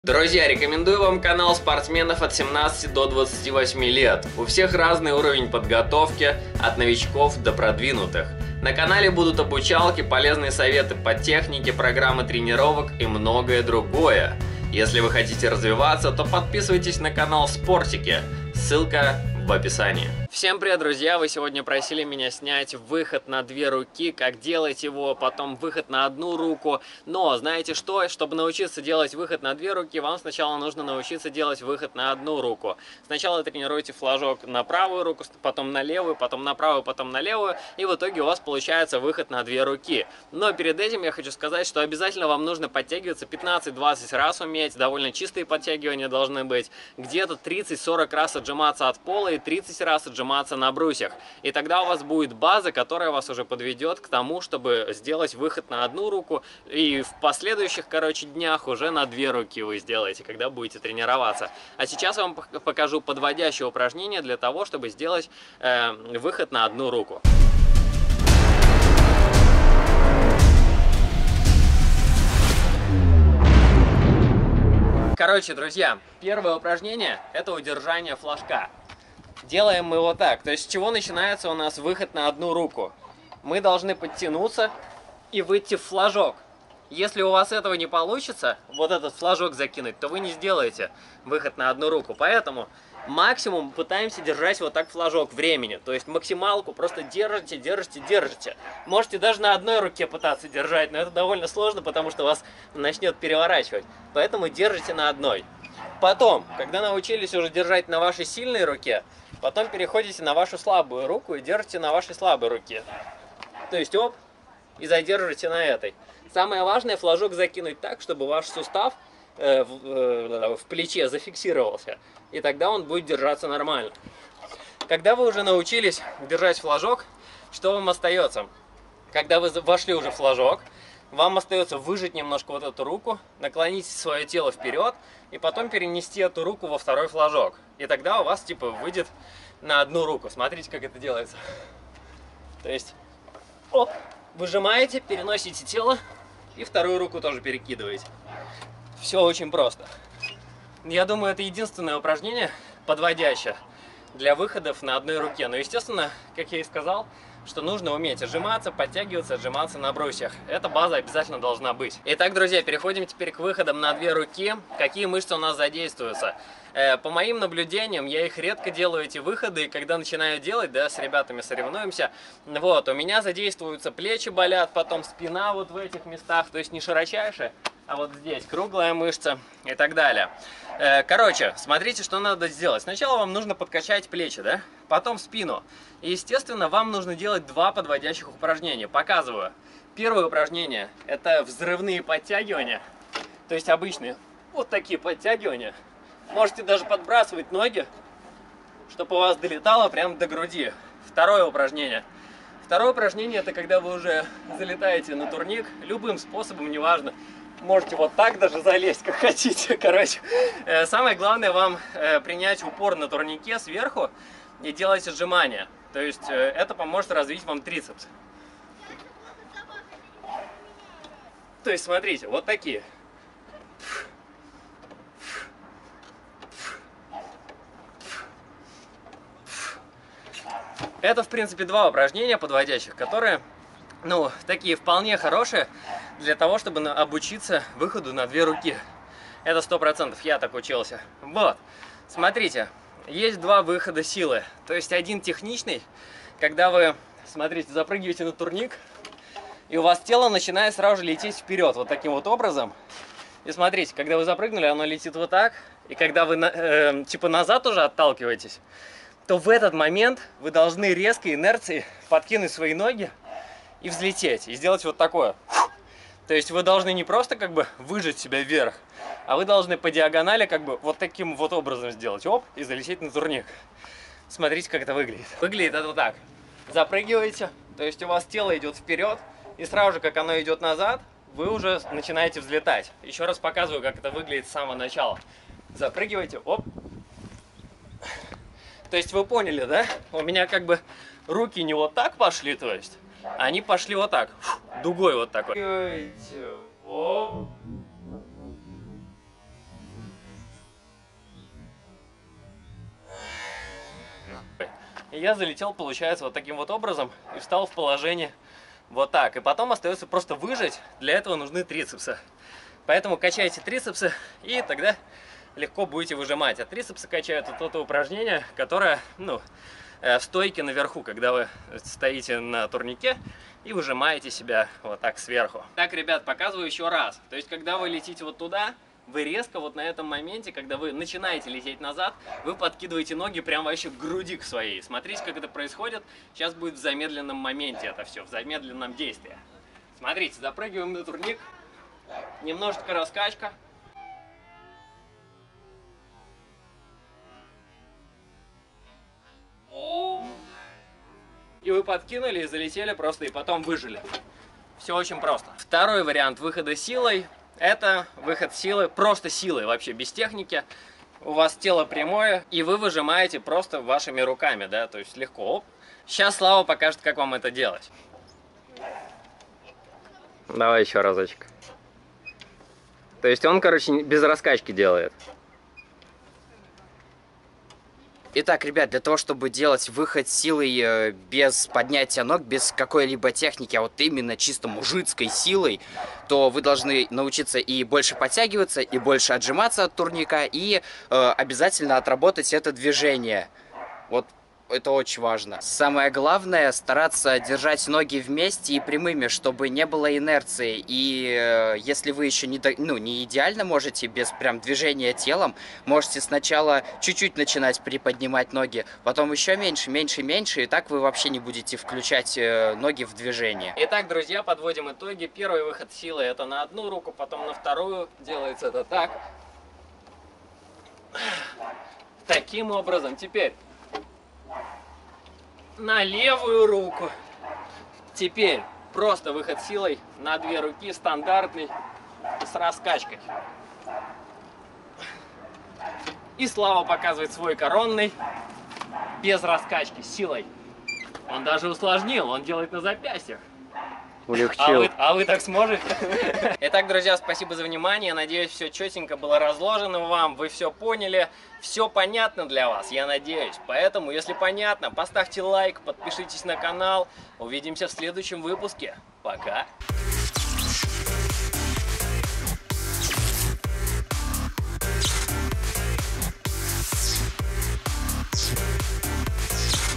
Друзья, рекомендую вам канал спортсменов от 17 до 28 лет. У всех разный уровень подготовки, от новичков до продвинутых. На канале будут обучалки, полезные советы по технике, программы тренировок и многое другое. Если вы хотите развиваться, то подписывайтесь на канал Спортики, ссылка в описании. Всем привет, друзья! Вы сегодня просили меня снять выход на две руки, как делать его, потом выход на одну руку. Но знаете что? Чтобы научиться делать выход на две руки, вам сначала нужно научиться делать выход на одну руку. Сначала тренируйте флажок на правую руку, потом на левую, потом на правую, потом на левую, и в итоге у вас получается выход на две руки. Но перед этим я хочу сказать, что обязательно вам нужно подтягиваться 15-20 раз уметь, довольно чистые подтягивания должны быть, где-то 30-40 раз отжиматься от пола и 30 раз отжиматься на брусьях. И тогда у вас будет база, которая вас уже подведет к тому, чтобы сделать выход на одну руку, и в последующих, днях уже на две руки вы сделаете, когда будете тренироваться. А сейчас я вам покажу подводящее упражнение для того, чтобы сделать выход на одну руку. Друзья, первое упражнение – это удержание флажка. Делаем мы вот так. То есть с чего начинается у нас выход на одну руку? Мы должны подтянуться и выйти в флажок. Если у вас этого не получится, вот этот флажок закинуть, то вы не сделаете выход на одну руку. Поэтому максимум пытаемся держать вот так флажок времени. То есть максималку просто держите, держите, держите. Можете даже на одной руке пытаться держать, но это довольно сложно, потому что вас начнет переворачивать. Поэтому держите на одной. Потом, когда научились уже держать на вашей сильной руке, потом переходите на вашу слабую руку и держите на вашей слабой руке. То есть оп, и задержите на этой. Самое важное, флажок закинуть так, чтобы ваш сустав в плече зафиксировался. И тогда он будет держаться нормально. Когда вы уже научились держать флажок, что вам остается? Когда вы вошли уже в флажок, вам остается выжать немножко вот эту руку, наклонить свое тело вперед и потом перенести эту руку во второй флажок. И тогда у вас выйдет на одну руку. Смотрите, как это делается. То есть, оп, выжимаете, переносите тело и вторую руку тоже перекидываете. Все очень просто. Я думаю, это единственное упражнение подводящее для выходов на одной руке. Но, естественно, как я и сказал, что нужно уметь отжиматься, подтягиваться, отжиматься на брусьях. Эта база обязательно должна быть. Итак, друзья, переходим теперь к выходам на две руки. Какие мышцы у нас задействуются? По моим наблюдениям, я их редко делаю, эти выходы, и когда начинаю делать, да, с ребятами соревнуемся, вот, у меня задействуются плечи болят, потом спина вот в этих местах, то есть не широчайшая, а вот здесь круглая мышца и так далее. Смотрите, что надо сделать. Сначала вам нужно подкачать плечи, да? Потом спину. И, естественно, вам нужно делать два подводящих упражнения. Показываю. Первое упражнение – это взрывные подтягивания. То есть обычные вот такие подтягивания. Можете даже подбрасывать ноги, чтобы у вас долетало прямо до груди. Второе упражнение. Второе упражнение – это когда вы уже залетаете на турник любым способом, неважно. Можете вот так даже залезть, как хотите. Самое главное вам принять упор на турнике сверху и делать отжимания. То есть это поможет развить вам трицепс. То есть смотрите, вот такие. Это, в принципе, два упражнения подводящих, которые, такие вполне хорошие для того, чтобы обучиться выходу на две руки. Это 100%, я так учился. Вот, смотрите, есть два выхода силы. То есть один техничный, когда вы, смотрите, запрыгиваете на турник, и у вас тело начинает сразу же лететь вперед, вот таким вот образом. И смотрите, когда вы запрыгнули, оно летит вот так, и когда вы назад уже отталкиваетесь, то в этот момент вы должны резкой инерцией подкинуть свои ноги и взлететь, и сделать вот такое. То есть вы должны не просто выжать себя вверх, а вы должны по диагонали вот таким вот образом сделать. Оп, и залететь на турник. Смотрите, как это выглядит. Выглядит это вот так. Запрыгиваете, то есть у вас тело идет вперед, и сразу же, как оно идет назад, вы уже начинаете взлетать. Еще раз показываю, как это выглядит с самого начала. Запрыгиваете, оп. То есть вы поняли, да? У меня руки не вот так пошли, то есть, они пошли вот так, дугой вот такой. И я залетел, получается, вот таким вот образом и встал в положение вот так. И потом остается просто выжать. Для этого нужны трицепсы. Поэтому качайте трицепсы, и тогда легко будете выжимать. А трицепсы качают вот это упражнение, которое, ну, в стойке наверху, когда вы стоите на турнике и выжимаете себя вот так сверху. Так, ребят, показываю еще раз. То есть, когда вы летите вот туда, вы резко вот на этом моменте, когда вы начинаете лететь назад, вы подкидываете ноги прям вообще к груди к своей. Смотрите, как это происходит. Сейчас будет в замедленном моменте это все, в замедленном действии. Смотрите, запрыгиваем на турник. Немножечко раскачка. И вы подкинули и залетели просто, и потом выжили. Все очень просто. Второй вариант выхода силой. Это выход силы, просто силой, вообще без техники. У вас тело прямое, и вы выжимаете просто вашими руками, да, то есть легко. Оп. Сейчас Слава покажет, как вам это делать. Давай еще разочек. То есть он, короче, без раскачки делает. Итак, ребят, для того, чтобы делать выход силой без поднятия ног, без какой-либо техники, а вот именно чисто мужицкой силой, то вы должны научиться и больше подтягиваться, и больше отжиматься от турника, и обязательно отработать это движение. Вот это очень важно. Самое главное — стараться держать ноги вместе и прямыми, чтобы не было инерции. И если вы еще не идеально можете без прям движения телом, можете сначала чуть-чуть начинать приподнимать ноги, потом еще меньше, меньше, меньше, и так вы вообще не будете включать ноги в движение. Итак, друзья, подводим итоги. Первый выход силы — это на одну руку, потом на вторую. Делается это так. Таким образом. Теперь на левую руку. Теперь просто выход силой на две руки, стандартный, с раскачкой. И Слава показывает свой коронный без раскачки, силой. Он даже усложнил, он делает на запястьях. Улегчил. А вы так сможете? Итак, друзья, спасибо за внимание. Я надеюсь, все четенько было разложено вам. Вы все поняли. Все понятно для вас, я надеюсь. Поэтому, если понятно, поставьте лайк, подпишитесь на канал. Увидимся в следующем выпуске. Пока.